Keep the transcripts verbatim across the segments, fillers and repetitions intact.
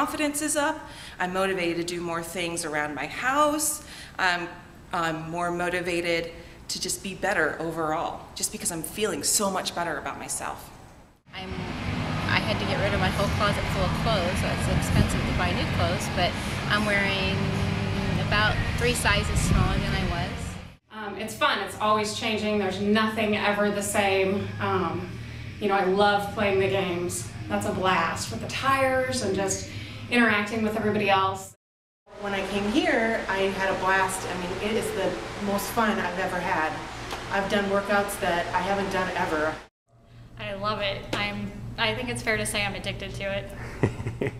confidence is up. I'm motivated to do more things around my house. I'm, I'm more motivated to just be better overall, just because I'm feeling so much better about myself. I'm, I had to get rid of my whole closet full of clothes, so it's expensive to buy new clothes, but I'm wearing about three sizes smaller than I was. Um, it's fun, it's always changing, there's nothing ever the same. Um, you know, I love playing the games. That's a blast with the tires and just interacting with everybody else. When I came here, I had a blast. I mean, it is the most fun I've ever had. I've done workouts that I haven't done ever. I love it. I'm, I think it's fair to say I'm addicted to it.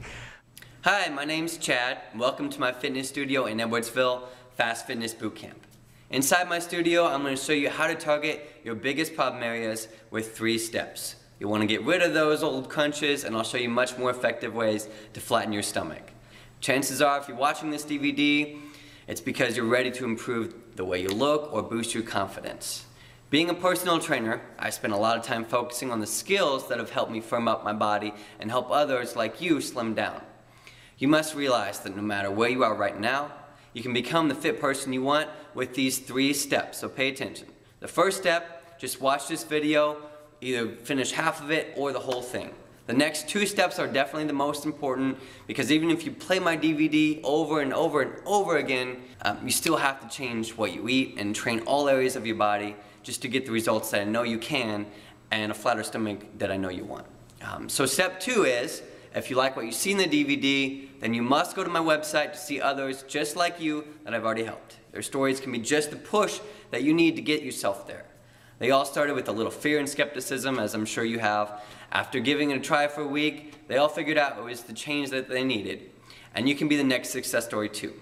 Hi, my name's Chad. Welcome to my fitness studio in Edwardsville, Fast Fitness Boot Camp. Inside my studio, I'm going to show you how to target your biggest problem areas with three steps. You want to get rid of those old crunches, and I'll show you much more effective ways to flatten your stomach. Chances are, if you're watching this D V D, it's because you're ready to improve the way you look or boost your confidence. Being a personal trainer, I spend a lot of time focusing on the skills that have helped me firm up my body and help others like you slim down. You must realize that no matter where you are right now, you can become the fit person you want with these three steps, so pay attention. The first step, just watch this video, either finish half of it or the whole thing. The next two steps are definitely the most important, because even if you play my D V D over and over and over again, um, you still have to change what you eat and train all areas of your body just to get the results that I know you can and a flatter stomach that I know you want. Um, so step two is, if you like what you see in the D V D, then you must go to my website to see others just like you that I've already helped. Their stories can be just the push that you need to get yourself there. They all started with a little fear and skepticism, as I'm sure you have. After giving it a try for a week, they all figured out it was the change that they needed. And you can be the next success story too.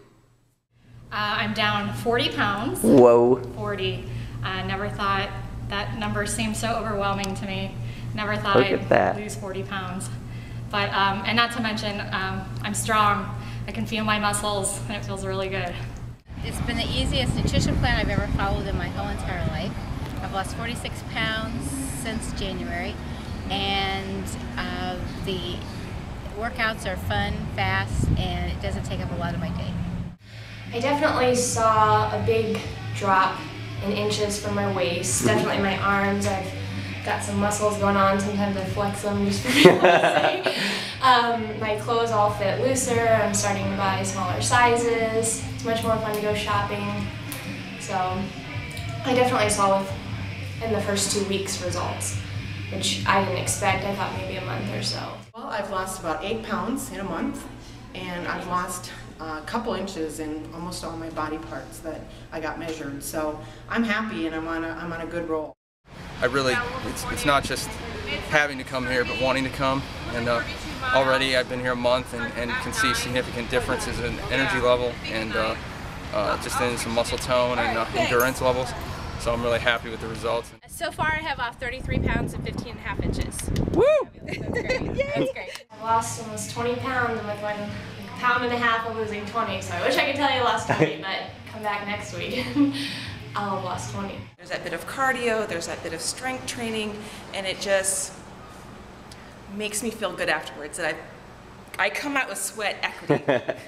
Uh, I'm down forty pounds. Whoa. forty. I uh, never thought that number seemed so overwhelming to me. Never thought Look I'd at that. lose forty pounds. But, um, and not to mention, um, I'm strong. I can feel my muscles, and it feels really good. It's been the easiest nutrition plan I've ever followed in my whole entire life. I've lost forty-six pounds since January, and uh, the workouts are fun, fast, and it doesn't take up a lot of my day. I definitely saw a big drop in inches from my waist, definitely my arms. I've got some muscles going on, sometimes I flex them just for people to see. Um, my clothes all fit looser, I'm starting to buy smaller sizes, it's much more fun to go shopping. So I definitely saw with, in the first two weeks results, which I didn't expect. I thought maybe a month or so. Well, I've lost about eight pounds in a month, and I've lost a couple inches in almost all my body parts that I got measured. So I'm happy, and I'm on a, I'm on a good roll. I really, it's, it's not just having to come here, but wanting to come. And uh, already I've been here a month and, and can see significant differences in energy level and uh, uh, just in some muscle tone and uh, endurance levels. So I'm really happy with the results. So far I have off thirty-three pounds and fifteen and a half inches. Woo! That's great. That's great. I lost almost twenty pounds, and with one pound and a half of losing twenty, so I wish I could tell you I lost twenty, but come back next week. I'll have lost twenty. There's that bit of cardio, there's that bit of strength training, and it just makes me feel good afterwards. That I, I come out with sweat equity.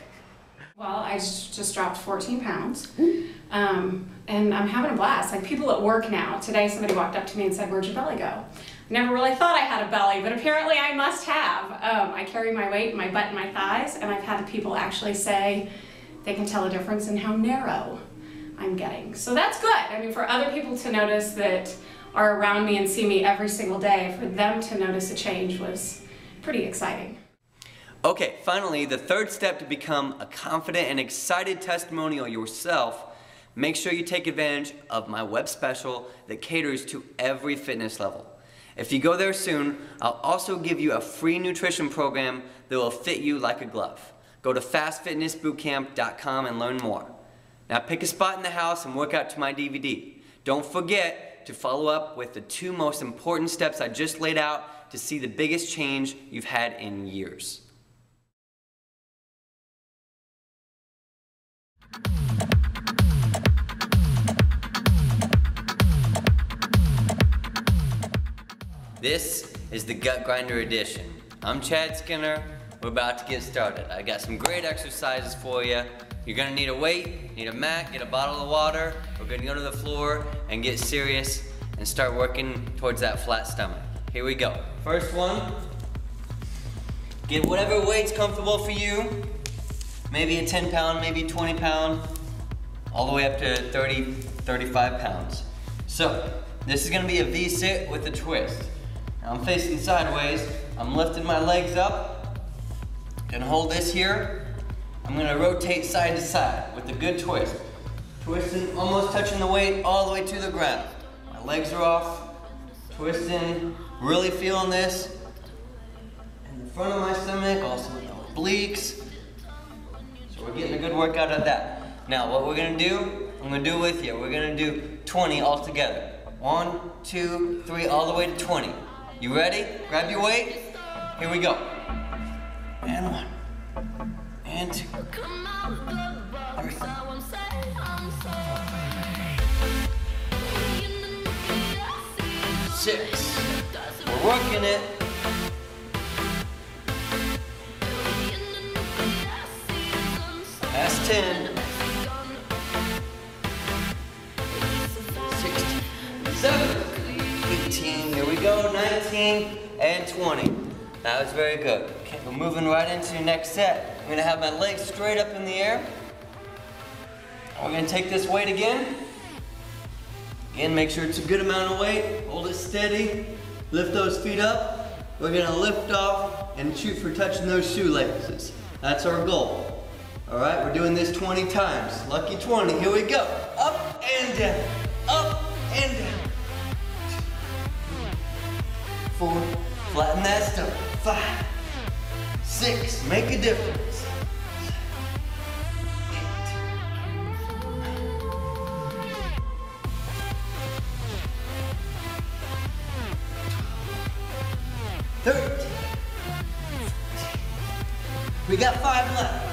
Well, I just dropped fourteen pounds, um, and I'm having a blast. Like, people at work now, today somebody walked up to me and said, "Where'd your belly go?" I never really thought I had a belly, but apparently I must have. Um, I carry my weight in my butt and my thighs, and I've had people actually say they can tell a difference in how narrow I'm getting. So that's good. I mean, for other people to notice that are around me and see me every single day, for them to notice a change was pretty exciting. Okay, finally, the third step to become a confident and excited testimonial yourself, make sure you take advantage of my web special that caters to every fitness level. If you go there soon, I'll also give you a free nutrition program that will fit you like a glove. Go to fast fitness boot camp dot com and learn more. Now pick a spot in the house and work out to my D V D. Don't forget to follow up with the two most important steps I just laid out to see the biggest change you've had in years. This is the Gut Grinder Edition. I'm Chad Skinner. we're about to get started. I got some great exercises for you. You're gonna need a weight, need a mat, get a bottle of water. We're gonna go to the floor and get serious and start working towards that flat stomach. Here we go. First one, get whatever weight's comfortable for you. Maybe a ten pound, maybe twenty pound, all the way up to thirty, thirty-five pounds. So, this is gonna be a V-sit with a twist. Now I'm facing sideways, I'm lifting my legs up, gonna hold this here. I'm gonna rotate side to side with a good twist. Twisting, almost touching the weight all the way to the ground. My legs are off, twisting, really feeling this. In the front of my stomach, also in the obliques. So we're getting a good workout of that. Now what we're gonna do, I'm gonna do it with you. We're gonna do twenty all together. One, two, three, all the way to twenty. You ready? Grab your weight. Here we go. And one. And two. Three. Six. We're working it. That's ten. Sixteen. Seventeen. eighteen. Here we go. Nineteen and twenty. That was very good. Okay, we're moving right into the next set. I'm gonna have my legs straight up in the air. We're gonna take this weight again. Again, make sure it's a good amount of weight. Hold it steady. Lift those feet up. We're gonna lift off and shoot for touching those shoelaces. That's our goal. All right, we're doing this twenty times. Lucky twenty, here we go. Up and down, up and down. Four, flatten that stomach. Five, six, make a difference. thirteen. We got five left.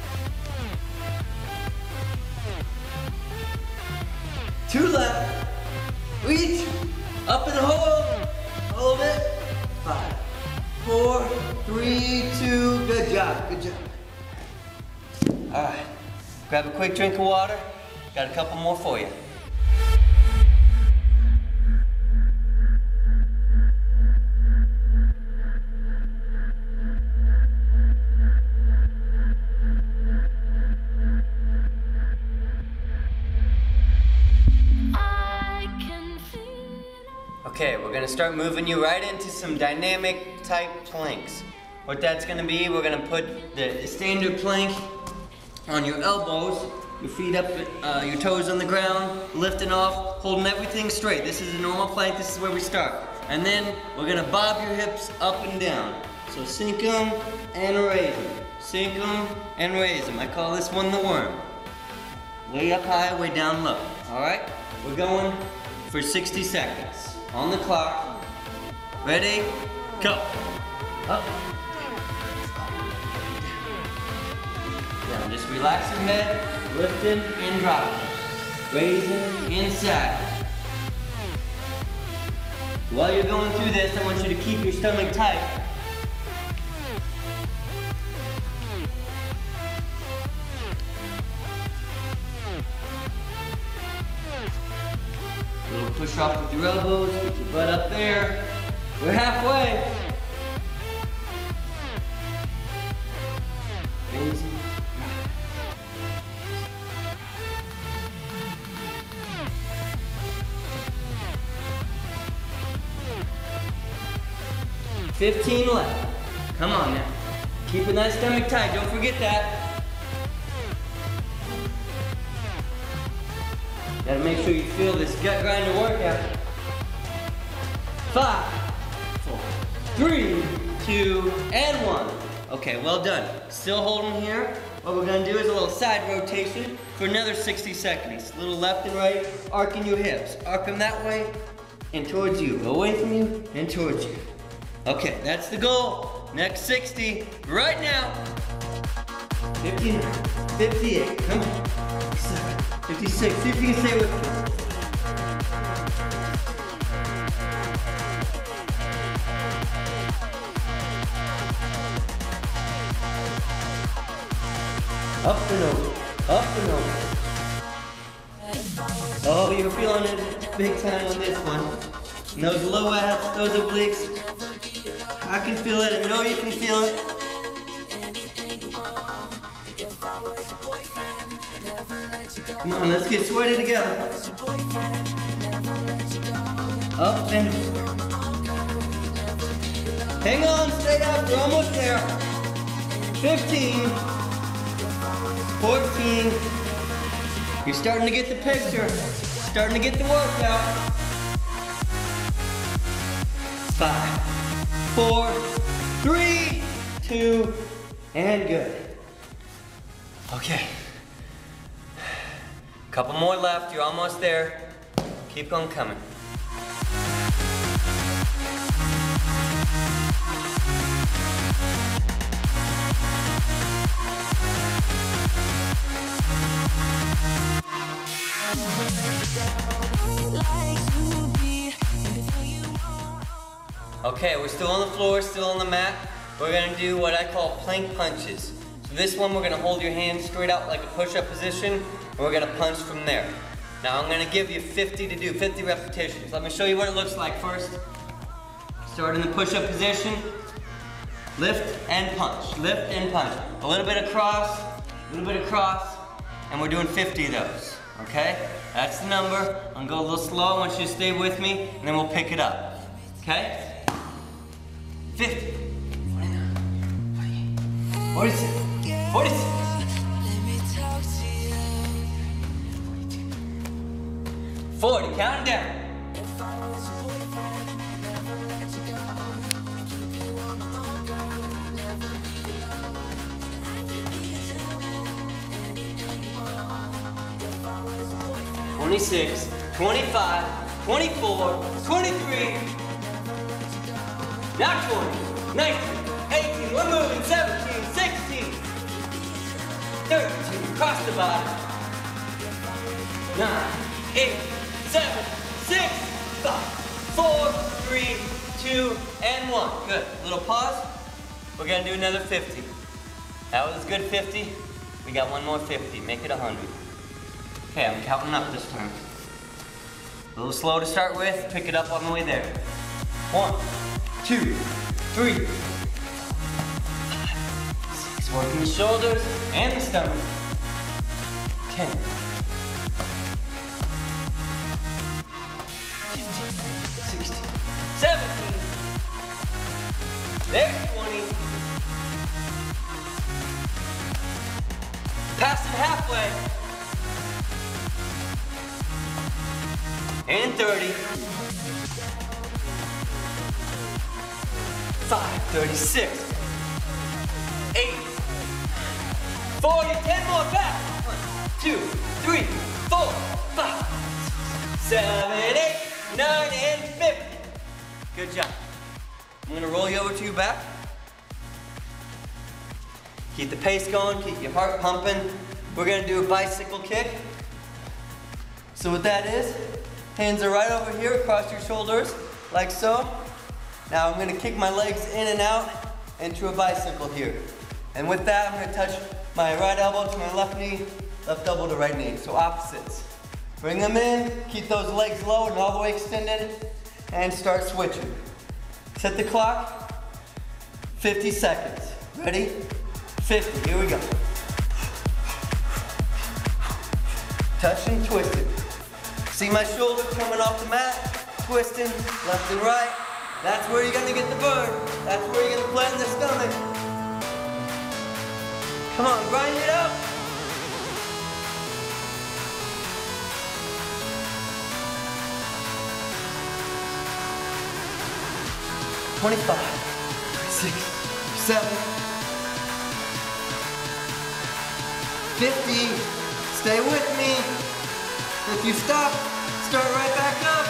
Two left. Reach. Up and hold. Hold it. Five, four, three, two. Good job. Good job. All right. Grab a quick drink of water. Got a couple more for you. Okay, we're gonna start moving you right into some dynamic type planks. What that's gonna be, we're gonna put the standard plank on your elbows, your feet up, uh, your toes on the ground, lifting off, holding everything straight. This is a normal plank, this is where we start. And then we're gonna bob your hips up and down. So sink them and raise them. Sink them and raise them. I call this one the worm. Way up high, way down low. All right, we're going for sixty seconds. On the clock. Ready? Go. Up. Down. Just relax your head, lifting and dropping. Raising inside. While you're going through this, I want you to keep your stomach tight. Little push off with your elbows, get your butt up there. We're halfway. Raising. fifteen left. Come on now. Keeping that stomach tight, don't forget that. Gotta make sure you feel this gut grinder workout. Five, four, three, two, and one. Okay, well done. Still holding here. What we're gonna do is a little side rotation for another sixty seconds. A little left and right, arcing your hips. Arc them that way and towards you. Away from you and towards you. Okay, that's the goal. Next sixty, right now. fifty-nine, fifty-eight, come on. fifty-six, see if you can stay with me. Up and over, up and over. Oh, you're feeling it big time on this one. And those low abs, those obliques. I can feel it, I know you can feel it. Come on, let's get sweaty together. Up and hang on, stay up, we're almost there. fifteen, fourteen. You're starting to get the picture. Starting to get the workout. Five, four, three, two, and good. Okay. Couple more left, you're almost there. Keep on coming. Okay, we're still on the floor, still on the mat. We're gonna do what I call plank punches. So this one, we're gonna hold your hands straight out like a push-up position, and we're gonna punch from there. Now I'm gonna give you fifty to do, fifty repetitions. Let me show you what it looks like first. Start in the push-up position, lift and punch, lift and punch. A little bit across, a little bit across, and we're doing fifty of those, okay? That's the number. I'm gonna go a little slow, I want you to stay with me, and then we'll pick it up, okay? fifty, forty-nine, forty-eight, forty-six, forty-six, forty, count it down. twenty-six, twenty-five, twenty-four, twenty-three, now twenty, nineteen, eighteen, we're moving, seventeen, sixteen, thirteen, cross the body, nine, eight, seven, six, five, four, three, two, and one. Good, little pause, we're gonna do another fifty. That was a good fifty, we got one more fifty, make it one hundred. Okay, I'm counting up this time. A little slow to start with, pick it up on the way there. One, two, three, five, six. Working the shoulders and the stomach. ten, fifteen, sixteen, seventeen. There's twenty. Passing halfway. And thirty. Five, thirty-six. Eight. Forty, ten more back. One, two, three, four, five, six, seven, eight, nine, and fifty. Good job. I'm gonna roll you over to your back. Keep the pace going, keep your heart pumping. We're gonna do a bicycle kick. So what that is, hands are right over here across your shoulders, like so. Now I'm gonna kick my legs in and out into a bicycle here. And with that, I'm gonna touch my right elbow to my left knee, left elbow to right knee, so opposites. Bring them in, keep those legs low and all the way extended, and start switching. Set the clock, fifty seconds. Ready? fifty, here we go. Touch and twist it. See my shoulder coming off the mat, twisting left and right. That's where you're gonna get the burn. That's where you're gonna flatten the stomach. Come on, grind it up. twenty-five, twenty-six, twenty-seven, fifty. Stay with me. If you stop, start right back up.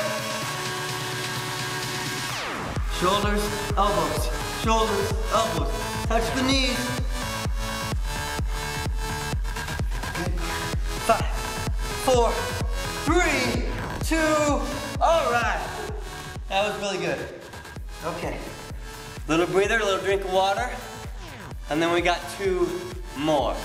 Shoulders, elbows, shoulders, elbows. Touch the knees. Good. Five, four, three, two, all right. That was really good. Okay. Little breather, a little drink of water. And then we got two more.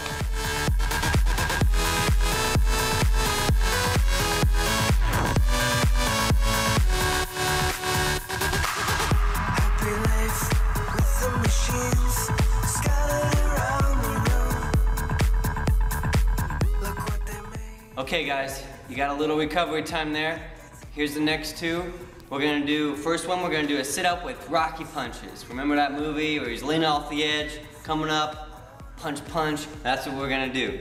Okay guys, you got a little recovery time there. Here's the next two. We're gonna do, first one we're gonna do a sit up with Rocky punches. Remember that movie where he's leaning off the edge, coming up, punch, punch? That's what we're gonna do.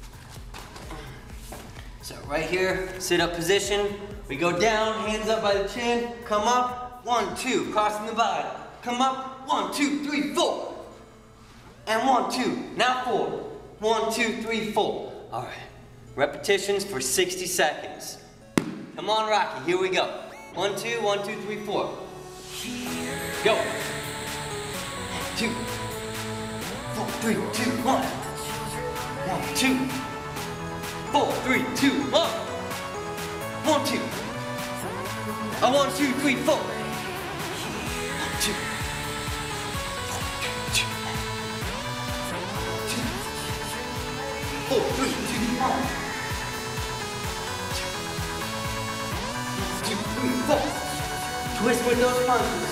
So right here, sit up position. We go down, hands up by the chin, come up, one, two, crossing the body. Come up, one, two, three, four. And one, two, now four. One, two, three, four. All right. Repetitions for sixty seconds. Come on, Rocky, here we go. One, two, one, two, three, four. Go. Two. Four, three, two, one. One, two. Four, three, two, one. One, two. A one, two, three, four. One, two. Four, three, two, one. Two, three, four. Twist with those punches.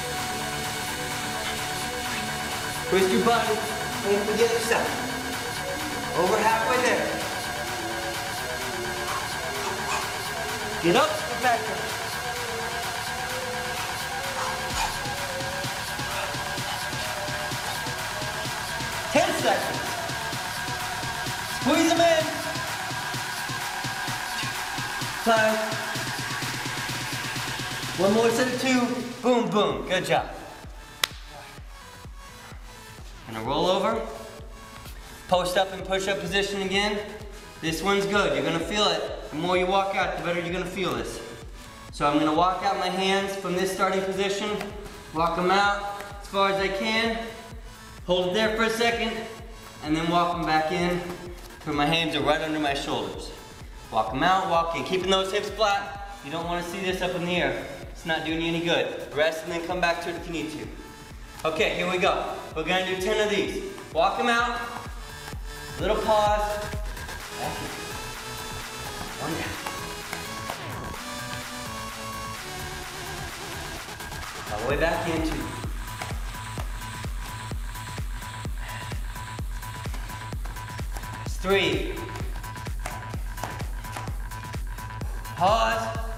Twist your body and to the other side. Over halfway there. Get up and back up. Ten seconds. Squeeze them in. Five. One more set of two. Boom, boom. Good job. Gonna roll over. Post up and push up position again. This one's good. You're gonna feel it. The more you walk out, the better you're gonna feel this. So I'm gonna walk out my hands from this starting position. Walk them out as far as I can. Hold it there for a second. And then walk them back in. Where my hands are right under my shoulders. Walk them out, walk in. Keeping those hips flat. You don't want to see this up in the air. It's not doing you any good. Rest and then come back to it if you need to. Okay, here we go. We're gonna do ten of these. Walk them out. Little pause. Back in. One down. All the way back in two. Three. Pause.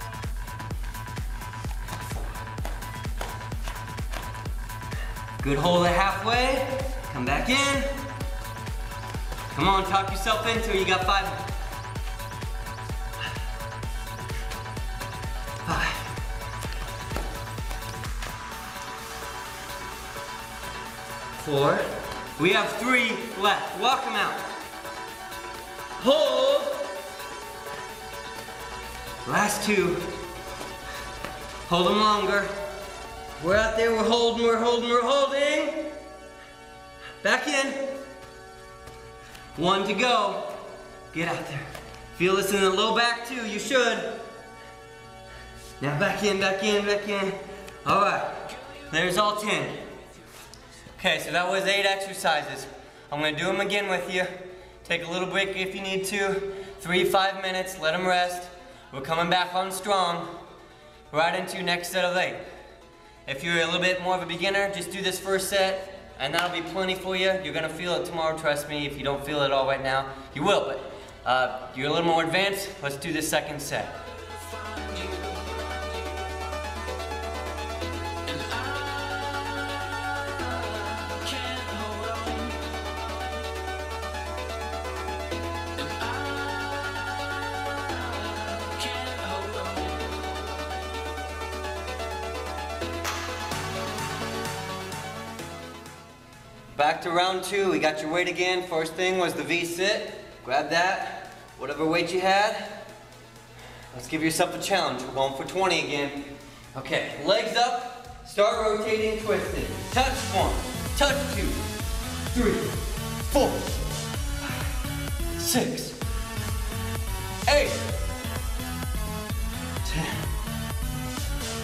Good, hold it halfway. Come back in. Come on, talk yourself into it. You got five. Five. Four. We have three left. Walk them out. Hold. Last two. Hold them longer. We're out there, we're holding, we're holding, we're holding. Back in. One to go. Get out there. Feel this in the low back too, you should. Now back in, back in, back in. All right, there's all ten. Okay, so that was eight exercises. I'm gonna do them again with you. Take a little break if you need to. Three, five minutes, let them rest. We're coming back on strong. Right into next set of eight. If you're a little bit more of a beginner, just do this first set, and that'll be plenty for you. You're gonna feel it tomorrow, trust me. If you don't feel it at all right now, you will, but uh, you're a little more advanced. Let's do the second set. Back to round two, we got your weight again. First thing was the V-sit. Grab that, whatever weight you had. Let's give yourself a challenge. We're going for twenty again. Okay, legs up, start rotating, twisting. Touch one, touch two, three, four, five, six, eight, ten.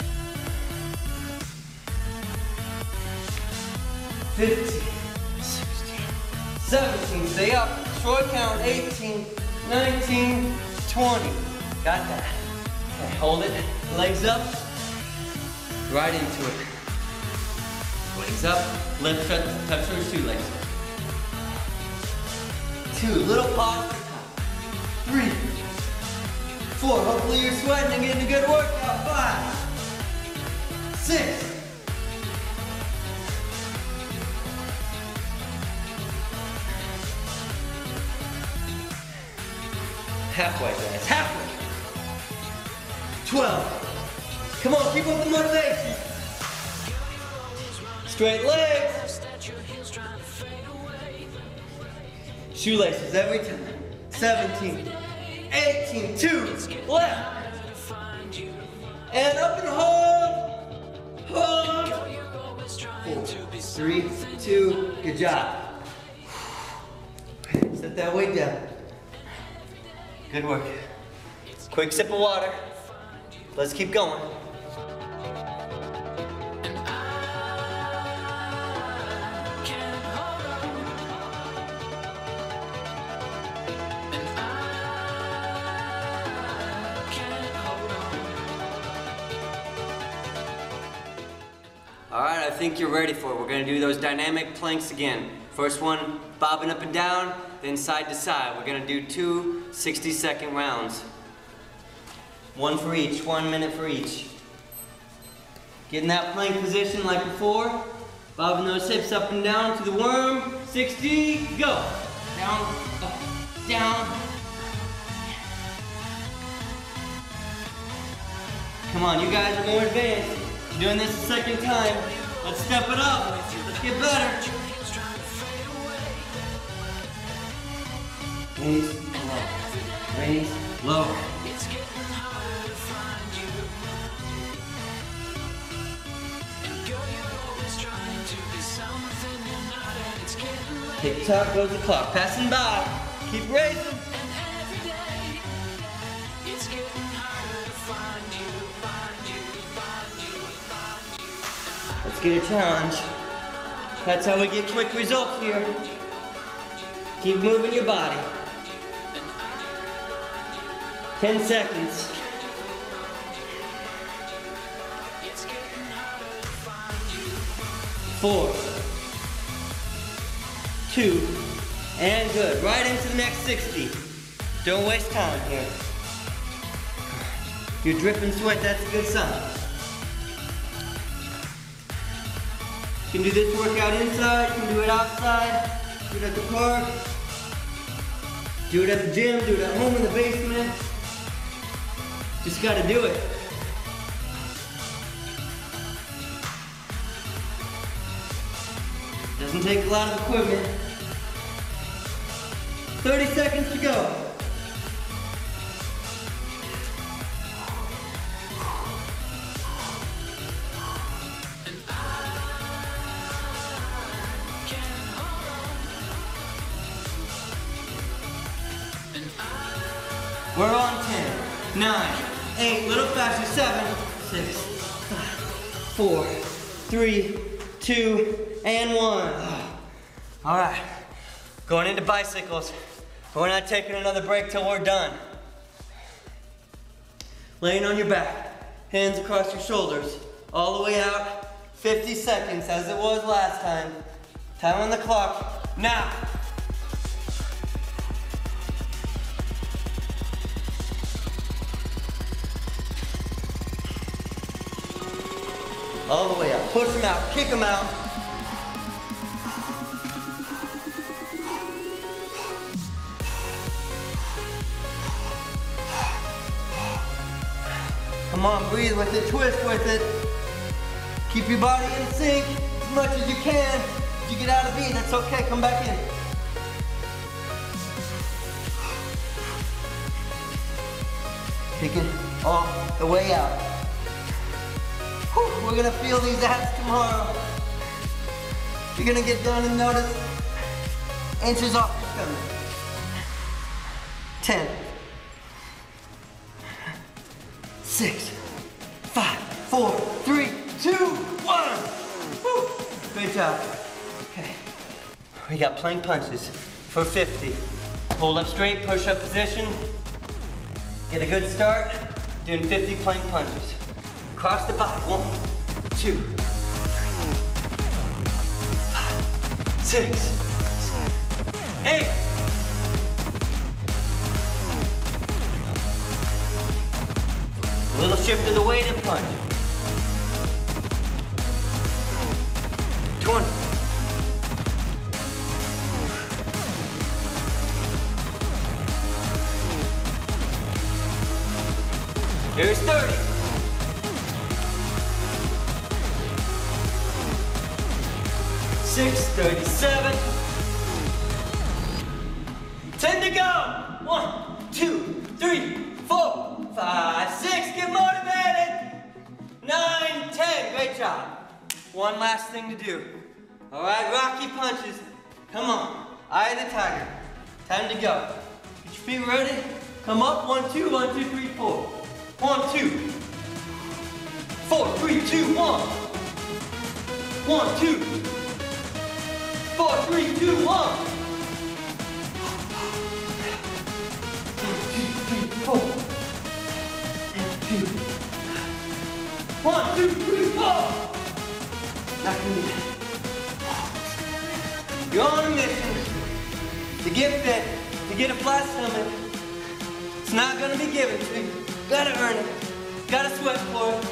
fifteen, sixteen, seventeen, stay up, short count, eighteen, nineteen, twenty. Got that. Okay, hold it, legs up, right into it. Legs up, lift, touch, touch those shoelaces. Two, little pause for top. Three, four, hopefully you're sweating and getting a good workout. Five, six, halfway, guys, halfway. twelve. Come on, keep up the motivation. Straight legs. Shoelaces every time. seventeen, eighteen, two, left. And up and hold. Hold. Four, three, two, good job. Set that weight down. Good work. Quick sip of water. Let's keep going. All right, I think you're ready for it. We're gonna do those dynamic planks again. First one, bobbing up and down, then side to side. We're gonna do two sixty second rounds. One for each, one minute for each. Get in that plank position like before. Bobbing those hips up and down to the worm. sixty, go. Down, up, down. Come on, you guys are more advanced. You're doing this a second time. Let's step it up. Let's get better. Raise, low. Raise, low. Tick tock goes the clock. Passing by. Keep raising. Let's get a challenge. That's how we get quick results here. Keep moving your body. ten seconds. Four. Two. And good. Right into the next sixty. Don't waste time here. You're dripping sweat, that's a good sign. You can do this workout inside, you can do it outside, do it at the park, do it at the gym, do it at home in the basement. Just gotta do it. Doesn't take a lot of equipment. thirty seconds to go. We're on ten, nine, eight, little faster, seven, six, five, four, three, two, and one. All right, going into bicycles. We're not taking another break till we're done. Laying on your back, hands across your shoulders, all the way out, fifty seconds as it was last time. Time on the clock, now. All the way out. Push them out. Kick them out. Come on, breathe with it. Twist with it. Keep your body in sync as much as you can. If you get out of beat, that's okay. Come back in. Kicking all the way out. We're gonna feel these abs tomorrow. You're gonna get done and notice inches off your stomach. ten, six, five, four, three, two, one. Woo. Great job. Okay. We got plank punches for fifty. Hold up straight, push up position. Get a good start, doing fifty plank punches. Cross the body, one, two, five, six, eight. A little shift of the weight and punch. twenty. Here's thirty. Six, thirty-seven. Ten to go. One, two, three, four, five, six. Get motivated. Nine, ten. Great job. One last thing to do. All right, Rocky punches. Come on. Eye of the tiger. Time to go. Get your feet ready. Come up. One, two, one, two, three, four. One, two, four, three, two, one. One, two, four, three, two, one. One, two, three, four. And two. One, two, three, four. Not gonna be bad. You're on a mission to get fit, to get a flat stomach. It's not gonna be given to you. Gotta earn it. Gotta sweat for it.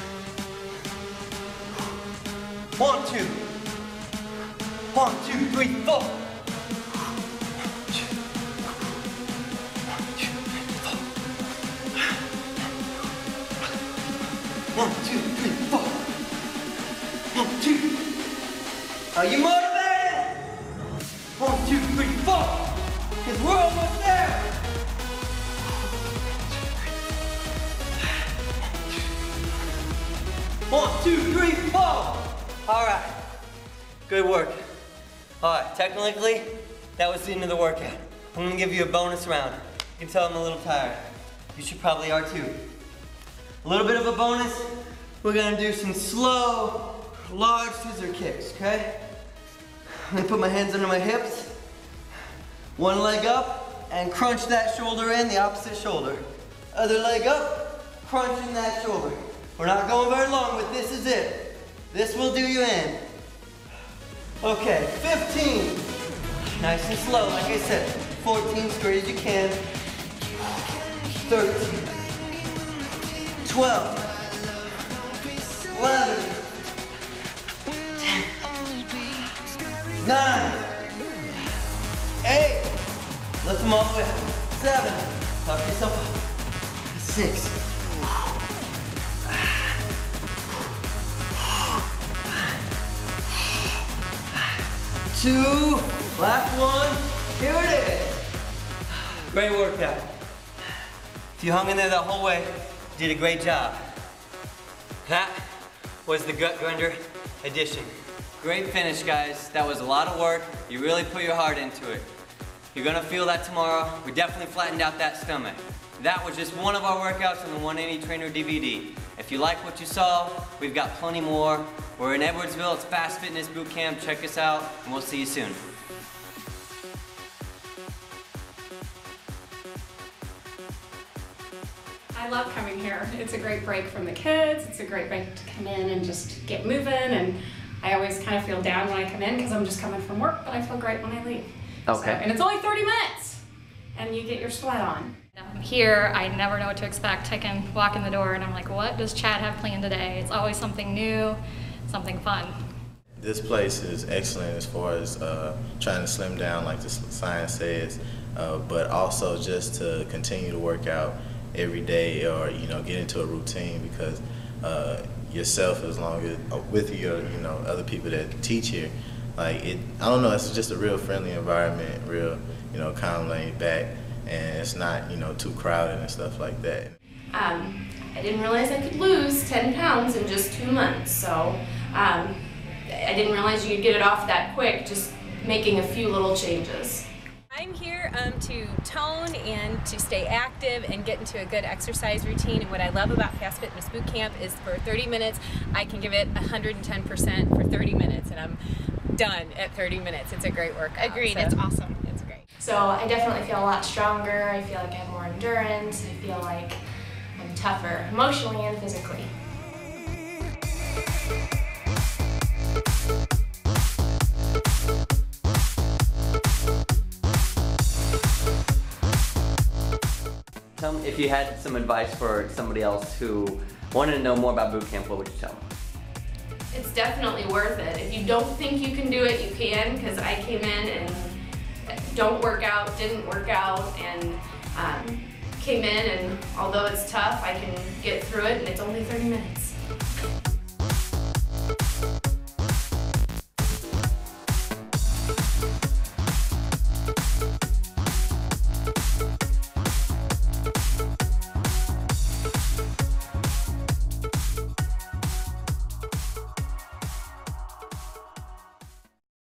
One, two. One, two, three, four. One, two, three, four. One, two. Are you motivated? One, two, three, four. Because we're almost there. One, two, three, four. All right, good work. All right, technically, that was the end of the workout. I'm gonna give you a bonus round. You can tell I'm a little tired. You should probably are too. A little bit of a bonus, we're gonna do some slow, large scissor kicks, okay? I'm gonna put my hands under my hips, one leg up, and crunch that shoulder in, the opposite shoulder. Other leg up, crunching that shoulder. We're not going very long, but this is it. This will do you in. Okay, fifteen. Nice and slow, like I said. fourteen, straight as you can. thirteen. twelve. eleven. ten. nine. eight. Lift them all the way up. seven. Talk yourself up. six. Two, last one, here it is. Great workout. If you hung in there the whole way, you did a great job. That was the Gut Grinder edition. Great finish, guys. That was a lot of work. You really put your heart into it. You're gonna feel that tomorrow. We definitely flattened out that stomach. That was just one of our workouts on the one eighty Trainer D V D. If you like what you saw, we've got plenty more. We're in Edwardsville, it's Fast Fitness Boot Camp. Check us out, and we'll see you soon. I love coming here. It's a great break from the kids. It's a great break to come in and just get moving. And I always kind of feel down when I come in because I'm just coming from work, but I feel great when I leave. Okay. So, and it's only thirty minutes, and you get your sweat on. I'm here, I never know what to expect. I can walk in the door and I'm like, what does Chad have planned today? It's always something new, something fun. This place is excellent as far as uh, trying to slim down like the science says, uh, but also just to continue to work out every day or, you know, get into a routine because uh, yourself as long as uh, with your, you know, other people that teach here, like it, I don't know, it's just a real friendly environment, real, you know, calm, laid back. And it's not, you know, too crowded and stuff like that. Um, I didn't realize I could lose ten pounds in just two months, so um, I didn't realize you'd get it off that quick, just making a few little changes. I'm here um, to tone and to stay active and get into a good exercise routine. And what I love about Fast Fitness Boot Camp is for thirty minutes, I can give it one hundred ten percent for thirty minutes. And I'm done at thirty minutes. It's a great workout. Agreed, so it's awesome. It's great. So I definitely feel a lot stronger. I feel like I have more endurance. I feel like I'm tougher emotionally and physically. Tell me, if you had some advice for somebody else who wanted to know more about boot camp, what would you tell them? It's definitely worth it. If you don't think you can do it, you can, because I came in and don't work out, didn't work out, and um, came in, and although it's tough, I can get through it, and it's only thirty minutes.